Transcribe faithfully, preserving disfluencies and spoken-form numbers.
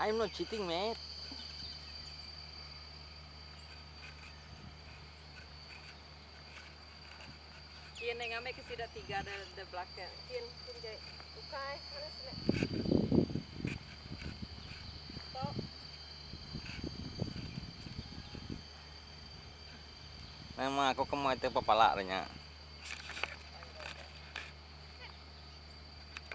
I'm not cheating, mate. Kian yang ame kasi da tiga da da belakang. Kian kian jay. Ukay, ano sila? Stop. Memang aku kemo itu pepala nya.